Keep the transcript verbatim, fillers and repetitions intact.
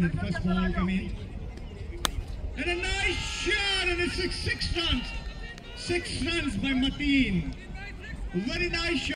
First ball coming. And a nice shot, and it's six, six runs. Six runs by Mateen. Very nice shot.